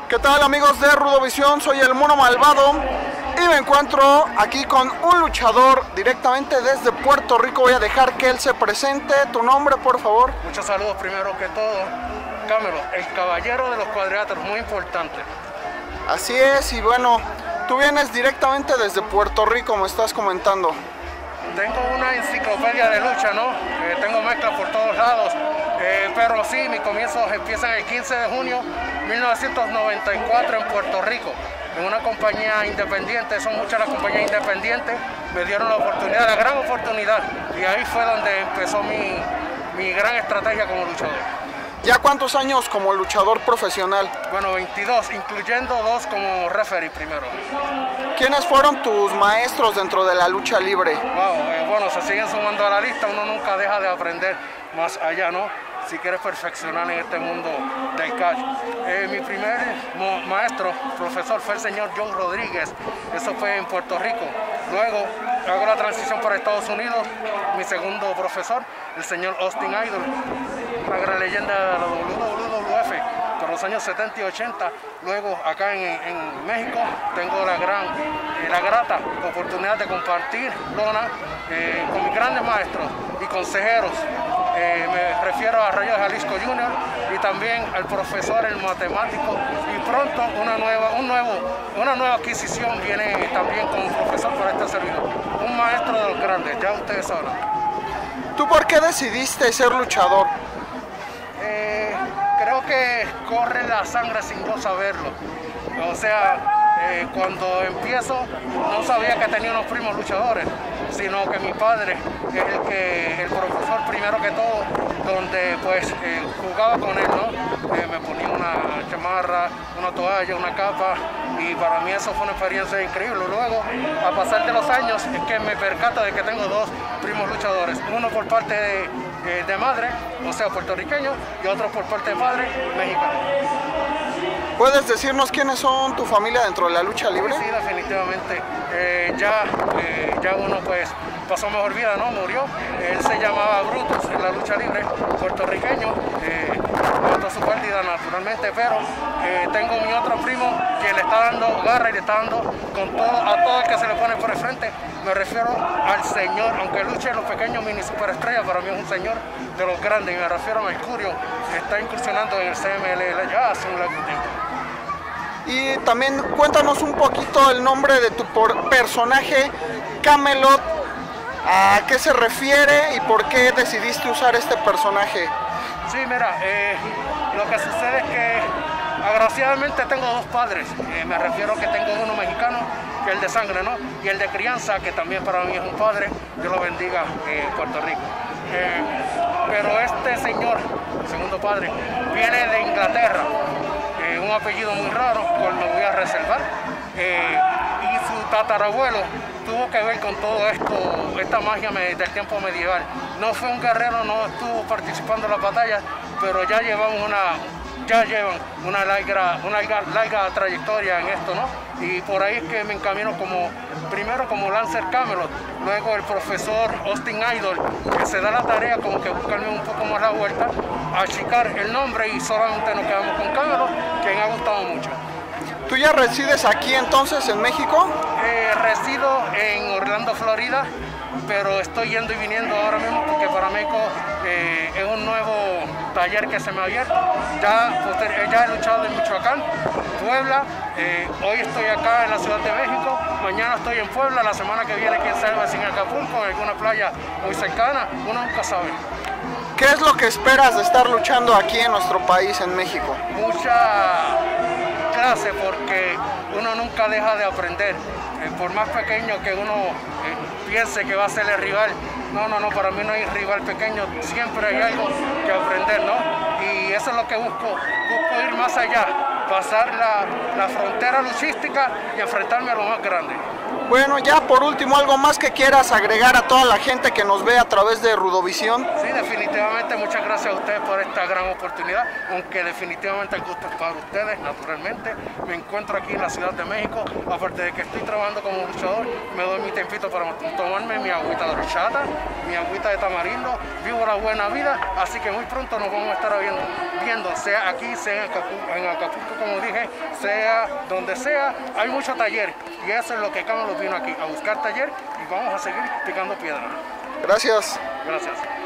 ¿Qué tal, amigos de Rudovisión? Soy el Mono Malvado y me encuentro aquí con un luchador directamente desde Puerto Rico. Voy a dejar que él se presente. Tu nombre, por favor. Muchos saludos primero que todo. Camelo, el caballero de los cuadriláteros, muy importante. Así es, y bueno, tú vienes directamente desde Puerto Rico, me estás comentando. Tengo una enciclopedia de lucha, ¿no? Tengo mezclas por todos lados, pero sí, mis comienzos empiezan el 15 de junio de 1994 en Puerto Rico, en una compañía independiente. Son muchas las compañías independientes, me dieron la oportunidad, la gran oportunidad, y ahí fue donde empezó mi gran estrategia como luchador. ¿Ya cuántos años como luchador profesional? Bueno, 22, incluyendo 2 como referee primero. ¿Quiénes fueron tus maestros dentro de la lucha libre? Wow, bueno, se siguen sumando a la lista, uno nunca deja de aprender más allá, ¿no? Si quieres perfeccionar en este mundo del catch. Mi primer maestro, profesor, fue el señor John Rodríguez, eso fue en Puerto Rico. Luego hago la transición para Estados Unidos, mi segundo profesor, el señor Austin Idol, una gran leyenda de la WWF por los años 70 y 80. Luego acá en México tengo la grata oportunidad de compartir lona con mis grandes maestros y consejeros. Me refiero a Rayo de Jalisco Jr. y también al profesor, el matemático, y pronto una nueva adquisición viene también como profesor para este servidor. Un maestro de los grandes, ya ustedes saben. ¿Tú por qué decidiste ser luchador? Creo que corre la sangre sin yo saberlo. O sea, cuando empiezo no sabía que tenía unos primos luchadores, sino que mi padre es el profesor primero que todo, donde pues jugaba con él, ¿no? Me ponía una chamarra, una toalla, una capa, y para mí eso fue una experiencia increíble. Luego, a pasar de los años, es que me percato de que tengo 2 primos luchadores, uno por parte de madre, o sea, puertorriqueño, y otro por parte de padre, mexicano. ¿Puedes decirnos quiénes son tu familia dentro de la lucha libre? Sí, definitivamente. Ya uno pues pasó mejor vida, ¿no? Murió. Él se llamaba Brutus en la lucha libre, puertorriqueño. Notó su pérdida naturalmente, pero tengo mi otro primo que le está dando garra y le está dando con todo, a todo el que se le pone por el frente. Me refiero al señor, aunque luche en los pequeños mini superestrellas, para mí es un señor de los grandes, y me refiero a Mercurio, que está incursionando en el CMLL ya hace un largo tiempo. Y también cuéntanos un poquito el nombre de tu personaje, Camelot, a qué se refiere y por qué decidiste usar este personaje. Sí, mira, lo que sucede es que agraciadamente tengo 2 padres. Me refiero que tengo uno mexicano, que es el de sangre, ¿no? Y el de crianza, que también para mí es un padre. Dios lo bendiga, Puerto Rico. Pero este señor, segundo padre, viene de Inglaterra. Un apellido muy raro, cual me voy a reservar. Y su tatarabuelo tuvo que ver con todo esto, esta magia del tiempo medieval. No fue un guerrero, no estuvo participando en las batallas, pero ya llevan una larga trayectoria en esto, ¿no? Y por ahí es que me encamino primero como Lancer Camelot, luego el profesor Austin Idol, que se da la tarea como que buscarme un poco más la vuelta, achicar el nombre, y solamente nos quedamos con Camelot, que me ha gustado mucho. ¿Tú ya resides aquí entonces en México? Resido en Orlando, Florida, pero estoy yendo y viniendo ahora mismo porque para México es un nuevo taller que se me ha abierto. Ya he luchado en Michoacán, Puebla, hoy estoy acá en la Ciudad de México, mañana estoy en Puebla, la semana que viene quién sabe si en Acapulco, en alguna playa muy cercana, uno nunca sabe. ¿Qué es lo que esperas de estar luchando aquí en nuestro país, en México? Mucha clase, porque uno nunca deja de aprender. Por más pequeño que uno piense que va a ser el rival, no, para mí no hay rival pequeño, siempre hay algo que aprender, ¿no? Y eso es lo que busco ir más allá, pasar la frontera luchística y enfrentarme a lo más grande. Bueno, ya por último, ¿algo más que quieras agregar a toda la gente que nos ve a través de Rudovisión? Sí, definitivamente, muchas gracias a ustedes por esta gran oportunidad, aunque definitivamente el gusto es para ustedes, naturalmente. Me encuentro aquí en la Ciudad de México, aparte de que estoy trabajando como luchador, me doy mi tempito para tomarme mi agüita de horchata, mi agüita de tamarindo, vivo la buena vida, así que muy pronto nos vamos a estar viendo bien haciendo, sea aquí, sea en Acapulco, como dije, sea donde sea, hay mucho taller. Y eso es lo que Camelot vino aquí, a buscar taller, y vamos a seguir picando piedra. Gracias. Gracias.